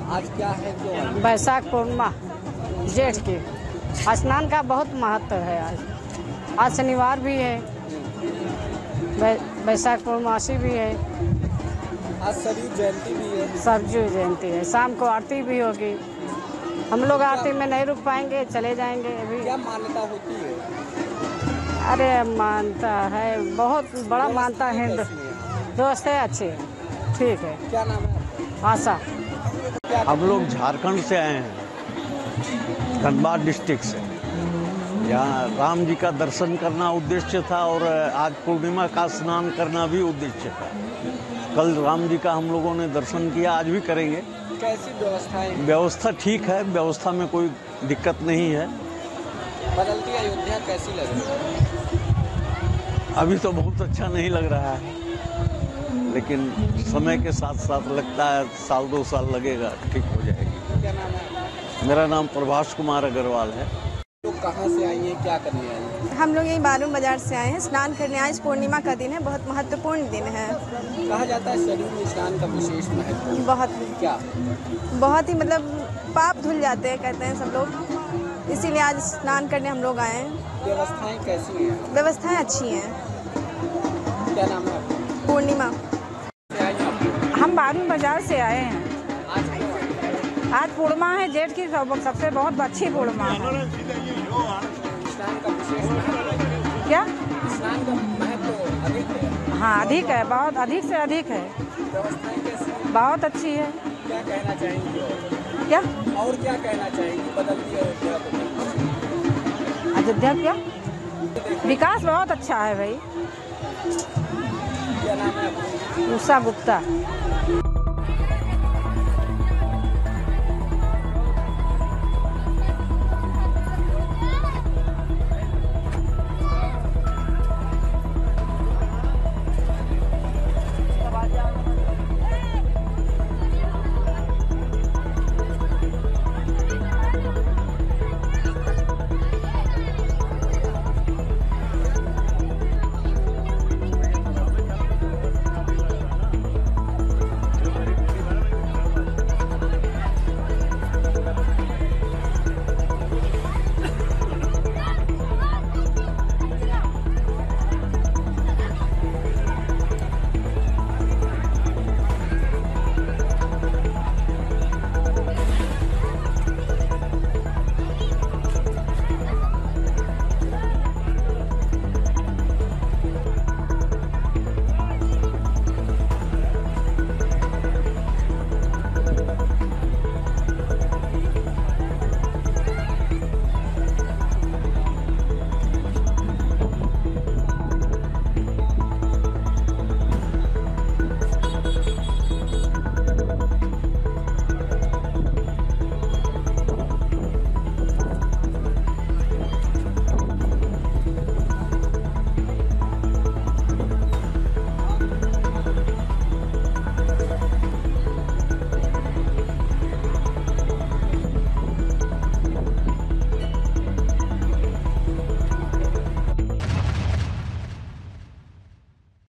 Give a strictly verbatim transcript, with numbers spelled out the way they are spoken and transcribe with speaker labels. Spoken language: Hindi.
Speaker 1: आज क्या है जो
Speaker 2: बैसाख पूर्णिमा जेठ की स्नान का बहुत महत्व है। आज आज शनिवार भी है, बैसाख पूर्णमासी भी है,
Speaker 1: आज सरयू जयंती भी है।
Speaker 2: सरयू जयंती है। शाम को आरती भी होगी। हम लोग आरती में नहीं रुक पाएंगे, चले जाएंगे अभी।
Speaker 1: क्या मान्यता होती है?
Speaker 2: अरे मानता है, बहुत बड़ा मानता है। दोस्त है, अच्छे, ठीक है।
Speaker 1: क्या नाम है?
Speaker 2: आशा।
Speaker 3: हम लोग झारखंड से आए हैं, धनबाद डिस्ट्रिक्ट से। यहाँ राम जी का दर्शन करना उद्देश्य था और आज पूर्णिमा का स्नान करना भी उद्देश्य था। कल राम जी का हम लोगों ने दर्शन किया, आज भी करेंगे।
Speaker 1: कैसी व्यवस्थाएं?
Speaker 3: व्यवस्था ठीक है, व्यवस्था में कोई दिक्कत नहीं है।
Speaker 1: बदलती अयोध्या कैसी लग रही है?
Speaker 3: अभी तो बहुत अच्छा नहीं लग रहा है, लेकिन समय के साथ साथ लगता है साल दो साल लगेगा, ठीक हो जाएगी।
Speaker 1: क्या नाम है?
Speaker 3: मेरा नाम प्रभास कुमार अग्रवाल है।
Speaker 1: तो कहाँ से आई हैं, क्या करने आई हैं?
Speaker 4: हम लोग यही बालू बाजार से आए हैं, स्नान करने आए। पूर्णिमा का दिन है, बहुत महत्वपूर्ण दिन है।
Speaker 1: कहा जाता है सरयू में स्नान का विशेष महत्व है।
Speaker 4: बहुत
Speaker 1: क्या?
Speaker 4: बहुत ही मतलब पाप धुल जाते हैं, कहते हैं सब लोग, इसीलिए आज स्नान करने हम लोग आए हैं।
Speaker 1: व्यवस्थाएं कैसी हैं?
Speaker 4: व्यवस्थाएं अच्छी हैं।
Speaker 1: क्या नाम है आपका?
Speaker 4: पूर्णिमा।
Speaker 2: हम बालू बाजार से आए हैं।
Speaker 1: आज क्या?
Speaker 2: आज पूर्णिमा है जेठ की, सब- सबसे बहुत अच्छी पूर्णिमा है।
Speaker 1: स्नान का विशेष महत्व है।
Speaker 2: क्या?
Speaker 1: स्नान का महत्व अधिक है।
Speaker 2: हाँ, अधिक है, बहुत अधिक से अधिक है।
Speaker 1: व्यवस्थाएं कैसी हैं?
Speaker 2: बहुत अच्छी है।
Speaker 1: क्या कहना चाहेंगी और?
Speaker 2: क्या
Speaker 1: और क्या कहना चाहेंगी बदलती अयोध्या को?
Speaker 2: अयोध्या क्या विकास बहुत अच्छा है भाई।
Speaker 1: क्या नाम है आपका?
Speaker 2: उषा गुप्ता।